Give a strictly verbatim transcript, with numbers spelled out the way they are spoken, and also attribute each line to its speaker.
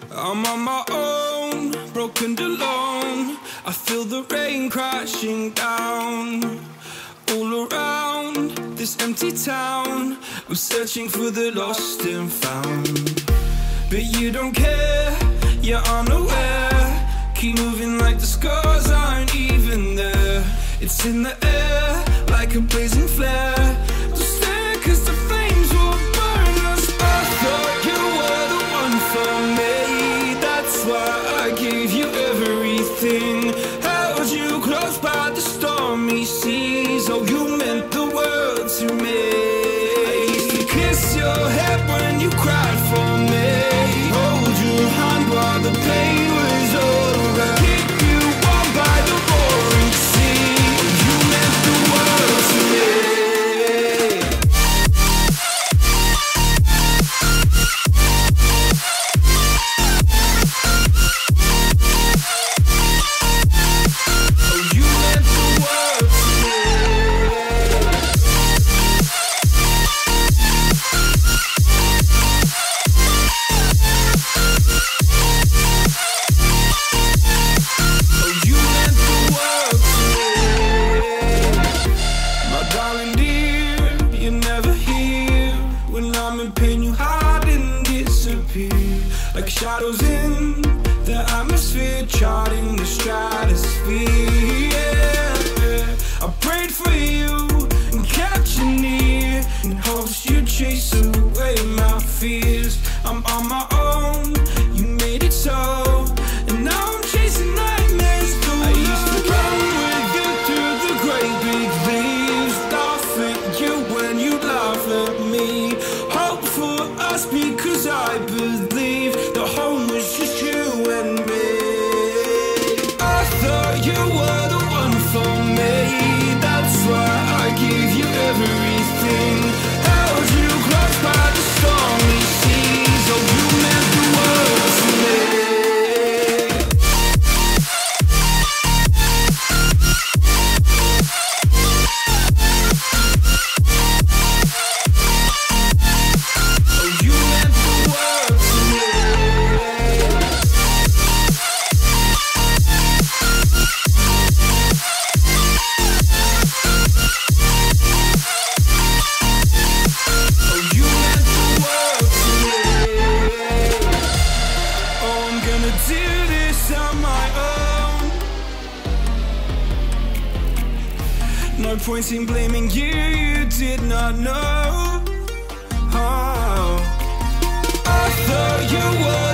Speaker 1: I'm on my own, broken and alone. I feel the rain crashing down all around this empty town. I'm searching for the lost and found, but you don't care, you're unaware. Keep moving like the scars aren't even there. It's in the air like a blazing flare. Don't stare cause the flames will burn us. I thought you were the one for me, that's why I gave you everything. Held you close by the stormy seas. Oh, you meant the world to me. I used to kiss your head when you cried for me, hold your hand while the pain was over, keep you warm by the roaring sea. Oh, you meant the world to me. Like shadows in the atmosphere, charting the stratosphere. Yeah. I prayed for you and kept you near in hopes you'd chase away my fears. I'm on my own, you made it so, and now I'm chasing nightmares through. I used to run with you through the great big leaves, laugh at you when you laugh at me, hope for us because I believe the home was just you and me. I thought you were the one for me, that's why I gave you everything. Held you close by the stormy seas. Oh, you meant the world to me. No point in blaming you, you did not know. Oh, I thought you were